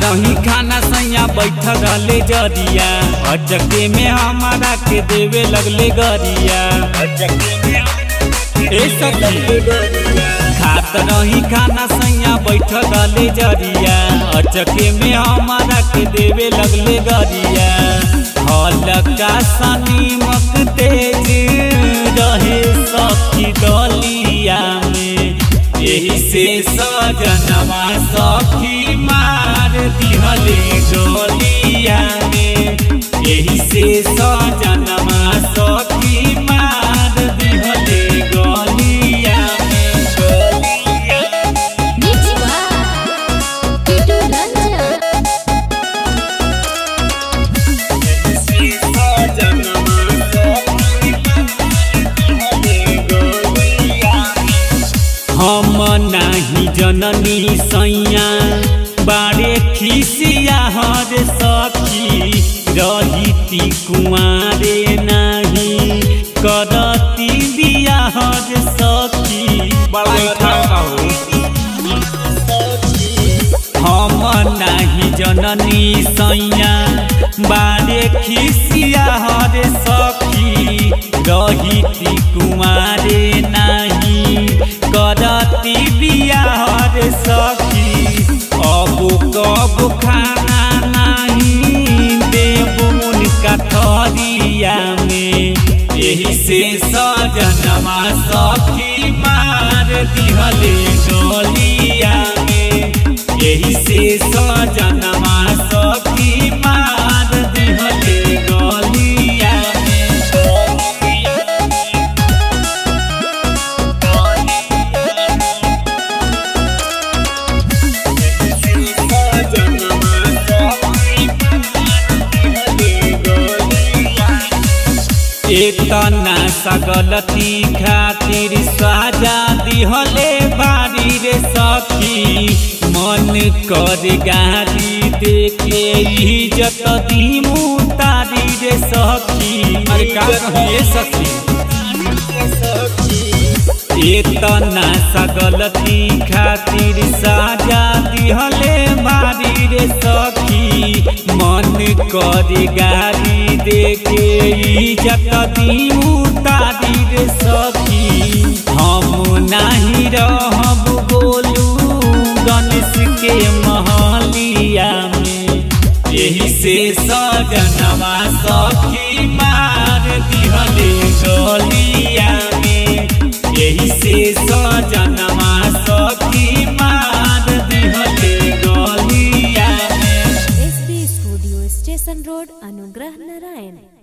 रही खाना सैया बैठ रहले जरिया, अचके में हमारा के देवे लगले गरिया। खात रही खाना सैया बैठ रहले जरिया, अचके में हमारा के देवे लगले गरिया। हल्का सनीमक तेज रहे सखी डलिया में, यही से सजनवा सखी मार दिहले डलिया में। यही से सजनवा सखी मार दिहले गलिया में। हम नाही जननी सैया बारे खिसिया हर सखी, रही कुआरे नहीं करती बिया हर सखी। हम नाही जननी सैया बारे खिसिया हर सखी, रही कुआरे नहीं करती बिया हर सखी। अब कब खाना नहीं देव उनका थरिया में, यही से सजनवा सखी मार दिहले डलिया में। यही से सजनवा सखी मार दिहले गलिया में। इतना सगलती खातिर साजा दिहले बारी रे सखी, मन कर गारी देके इज्जत दी मुतारी रे सखी। अरे का कहिए सखी, इतना सगलती खातिर साजा दिहले बारी रे सखी, मन कर गारी देके इज्जत दी उतारी रे सखी। हम नहीं रहब गोलू गणेश के महलिया में, यही से सजनवा सखी मार दिहले गलिया में। यही से सजनवा सखी मार दिहले गलिया में। SB studio station road, Anugrah Narayan.